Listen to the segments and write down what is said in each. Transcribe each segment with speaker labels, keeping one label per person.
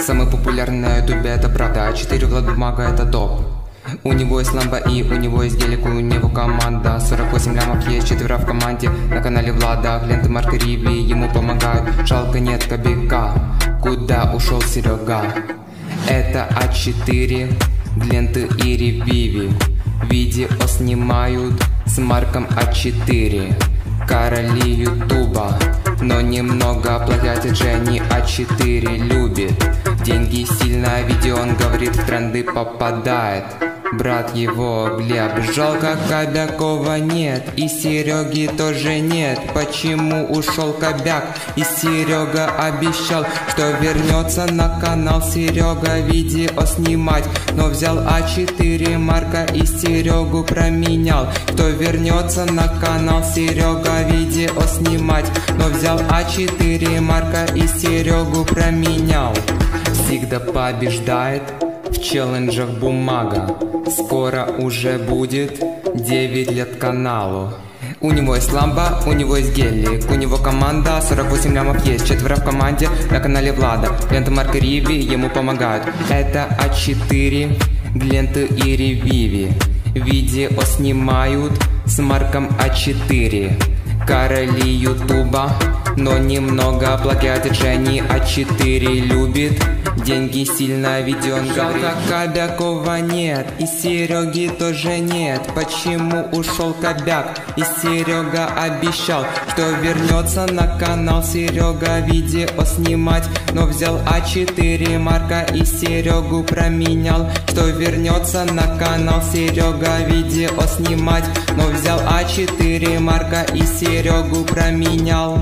Speaker 1: Самый популярный на ютубе это правда, А4 Влад Бумага это топ. У него есть ламба и у него есть гелик, у него команда 48 лямов, есть 4 в команде. На канале Влада ленты марка Риви ему помогают. Жалко нет кобяка, куда ушел Серега? Это А4 ленты и ревиви. Видео снимают с марком А4. Короли ютуба, но немного платят, же они А4 любит. Деньги сильно, видео он говорит, в тренды попадает. Брат его Глеб, жалко Кобякова нет, и Сереги тоже нет. Почему ушел Кобяк? И Серега обещал, что вернется на канал Серега видео снимать, но взял А4 марка и Серегу променял. Кто вернется на канал Серега видео снимать, но взял А4 марка и Серегу променял. Всегда побеждает в челленджах Бумага. Скоро уже будет 9 лет каналу. У него есть ламба, у него есть гелик, у него команда 48 лямов, есть 4 в команде. На канале Влада ленты марка Риви ему помогают. Это А4 ленты и ревиви. Видео снимают с марком А4. Короли ютуба, но немного платят, же они А4 любит. Деньги сильно, видео он говорит. Жалко Кобякова нет, и Сереги тоже нет. Почему ушел Кобяк? И Серега обещал, что вернется на канал Серега видео снимать, но взял А4 марка и Серегу променял. Что вернется на канал Серега видео снимать, но взял А4 марка и Серегу променял.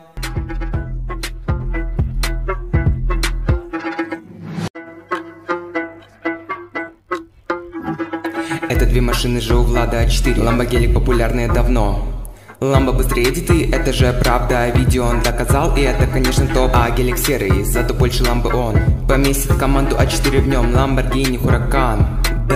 Speaker 1: Это две машины же у Влада А4. Ламба гелик популярные давно. Ламба быстрее едет, и это же правда. Видео он доказал, и это конечно топ. А гелик серый, зато больше ламбы он поместит команду А4 в нем. Lamborghini Huracan,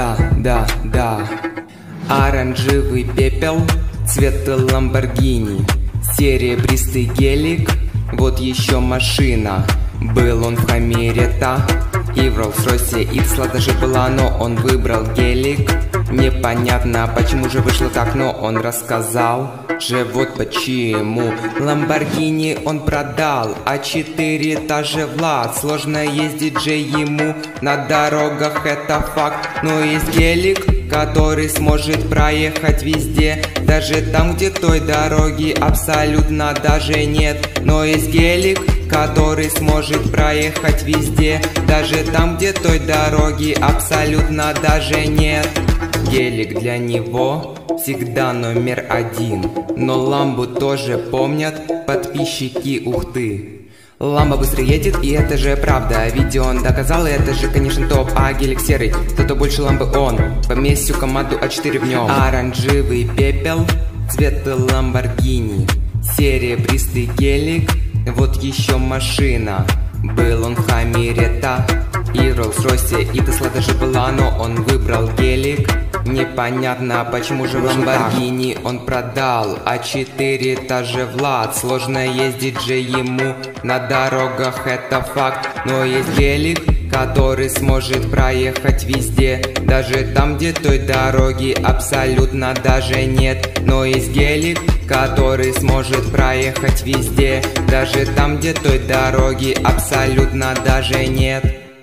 Speaker 1: да. Оранжевый пепел, цвет Lamborghini. Серебристый гелик, вот еще машина. Был он в Хаммере-то и в Роллс-Ройсе Иксла даже была, но он выбрал гелик. Непонятно, почему же вышло так, но он рассказал же вот почему. Lamborghini он продал, А4 та же Влад. Сложно ездить же ему на дорогах, это факт. Но есть гелик, который сможет проехать везде, даже там, где той дороги абсолютно даже нет. Но есть гелик, который сможет проехать везде, даже там, где той дороги абсолютно даже нет. Гелик для него всегда номер один, но ламбу тоже помнят подписчики Ухты. Ламба быстро едет, и это же правда. Видео он доказал, и это же конечно топ. А гелик серый, зато больше ламбы он поместит всю команду А4 в нем. Оранжевый пепел, цвет Lamborghini. Серебристый гелик, вот еще машина. Был он в Хаммере-то и в Роллс-Ройсе, и Тесла даже была, но он выбрал гелик. Непонятно, почему же Lamborghini он продал, А4 та же Влад. Сложно ездить же ему на дорогах, это факт. Но есть гелик, который сможет проехать везде, даже там, где той дороги абсолютно даже нет. Но есть гелик, который сможет проехать везде, даже там, где той дороги абсолютно даже нет.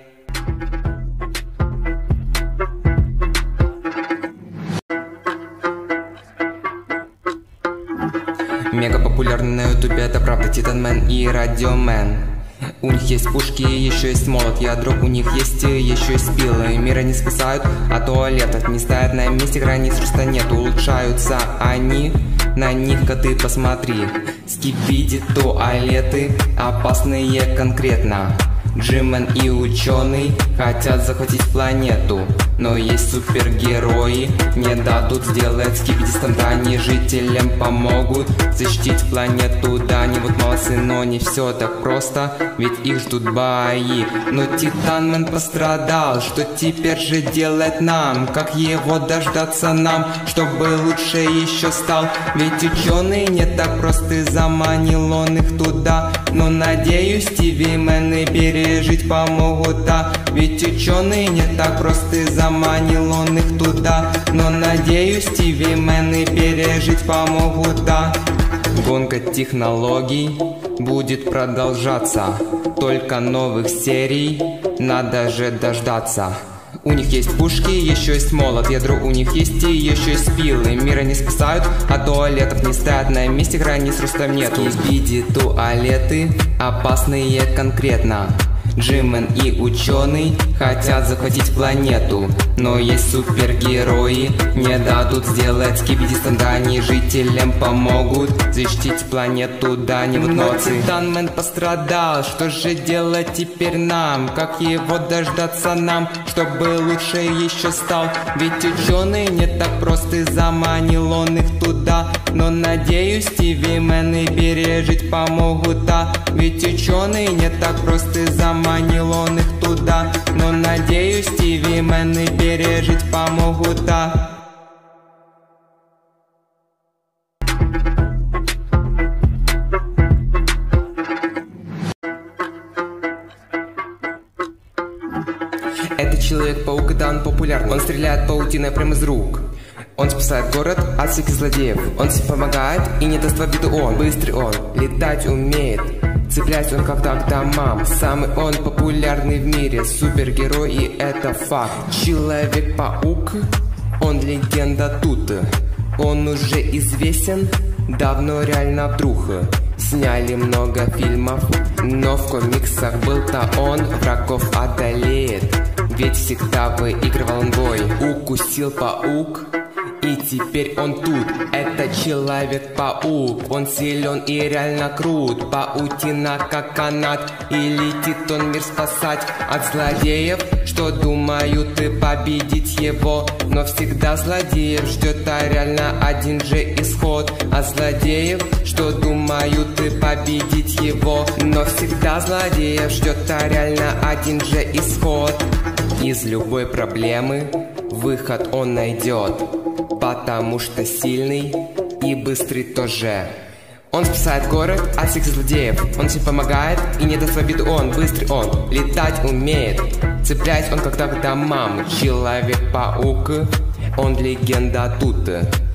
Speaker 1: Мега популярный на ютубе, это правда, Титанмен и Радиомен. У них есть пушки, еще есть молот, ядро у них есть, еще есть пилы. Мира не спасают, а туалетов не стоят на месте, границ просто нет. Улучшаются они, на них-ка ты посмотри. Скибиди туалеты, опасные конкретно. Джимен и ученый хотят захватить планету. Но есть супергерои, не дадут сделать скибидистан, да, они жителям помогут защитить планету, да, они вот молодцы, но не все так просто, ведь их ждут бои. Но Титанмен пострадал, что теперь же делать нам? Как его дождаться нам, чтобы лучше еще стал? Ведь ученые не так просты, заманил он их туда. Но надеюсь, ТВ-мены пережить помогут, да. Ведь ученые не так просты, заманил он их туда. Но надеюсь, ТВ-мены пережить помогут, да. Гонка технологий будет продолжаться, только новых серий надо же дождаться. У них есть пушки, еще есть молот, ядро у них есть и еще есть пилы. Мира не спасают, а туалетов не стоят на месте, границ ростом нету. Скибиди туалеты опасные конкретно. Джиммен и ученый хотят захватить планету, но есть супергерои, не дадут сделать скибидистан, да, они жителям помогут защитить планету, да, они вот молодцы. Но Титанмен пострадал, что же делать теперь нам? Как его дождаться нам, чтобы лучше еще стал? Ведь ученые не так просты, заманил он их туда. Но надеюсь, ТВ-мены пережить помогут, да. Ведь ученые не так просты, заманил он их туда. Но надеюсь, ТВ-мены пережить помогут, да. Это Человек-паук, да, он популярный. Он стреляет паутиной прямо из рук. Он спасает город от всех злодеев. Он всем помогает и не даст в обиду он. Быстрый он, летать умеет, цеплять он как-то к домам. Самый он популярный в мире, супергерой, и это факт. Человек-паук, он легенда тут. Он уже известен, давно реально вдруг. Сняли много фильмов, но в комиксах был-то он врагов одолеет. Ведь всегда выигрывал он бой. Укусил паук, и теперь он тут. Это Человек-паук, он силен и реально крут. Паутина как канат, и летит он мир спасать от злодеев, что думают и победить его. Но всегда злодеев ждет, а реально один же исход. От злодеев, что думают и победить его. Но всегда злодеев ждет, а реально один же исход. Из любой проблемы выход он найдет, потому что сильный и быстрый тоже. Он спасает город от всех злодеев. Он всем помогает и не даст в обиду он. Быстрый он, летать умеет, цеплять он как-то к домам. Человек-паук, он легенда тут.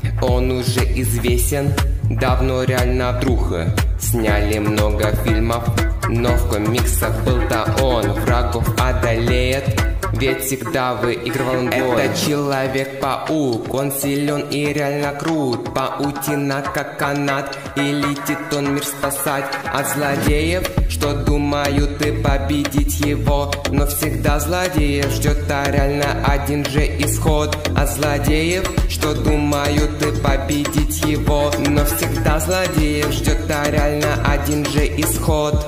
Speaker 1: Он уже известен, давно реально вдруг. Сняли много фильмов, но в комиксах был-то он врагов одолеет. Ведь всегда выигрывал он бой. Это Человек-паук, он силен и реально крут. Паутина как канат, и летит он мир спасать от злодеев, что думают и победить его. Но всегда злодеев ждет, а реально один же исход. От злодеев, что думают и победить его. Но всегда злодеев ждет, а реально один же исход.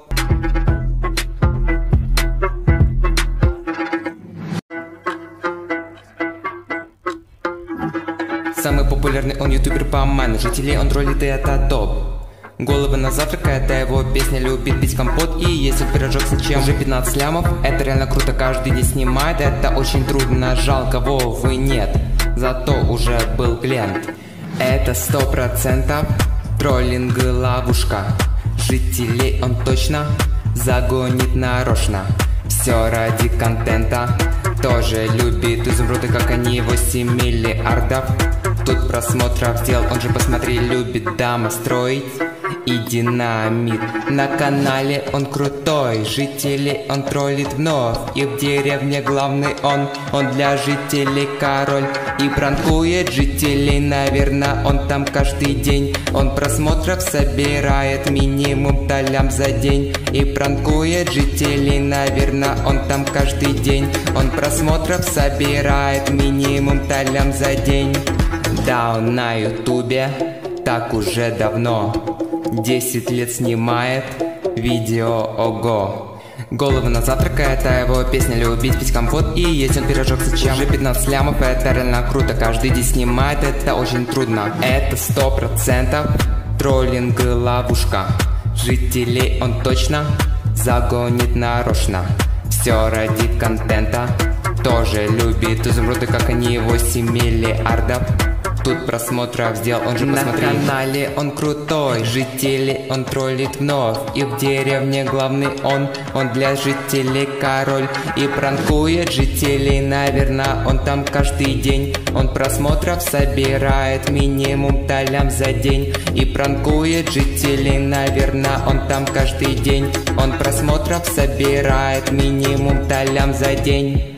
Speaker 1: Самый популярный он ютубер по ману, жителей он троллит и это топ. Головы на завтрак, это его песня, любит пить компот и есть он пирожок с чем. Уже 15 лямов, это реально круто, каждый день снимает, это очень трудно, жалко Вовы нет, зато уже был клиент. Это 100% троллинг ловушка, жителей он точно загонит нарочно. Все ради контента, тоже любит изумруды, как они 8 миллиардов. Тут просмотров дел, он же посмотри, любит дома строить и динамит. На канале он крутой, жителей он троллит вновь. И в деревне главный он для жителей король. И пранкует жителей, наверное, он там каждый день. Он просмотров собирает минимум талям за день. И пранкует жителей, наверное, он там каждый день. Он просмотров собирает минимум талям за день. Да, он на ютубе так уже давно, 10 лет снимает видео, ого. Головы на завтрак, это его песня, любить пить компот и есть он пирожок с чем. Уже 15 лямов, это реально круто, каждый день снимает, это очень трудно. Это 100% троллинг и ловушка. Жителей он точно загонит нарочно. Все ради контента. Тоже любит изумруды, как они, 8 миллиардов. Тут просмотров сделал, он же посмотри. На канале он крутой, жителей он троллит вновь. И в деревне главный он для жителей король. И пранкует жителей, наверное, он там каждый день. Он просмотров собирает минимум талям за день. И пранкует жителей, наверное, он там каждый день. Он просмотров собирает минимум талям за день.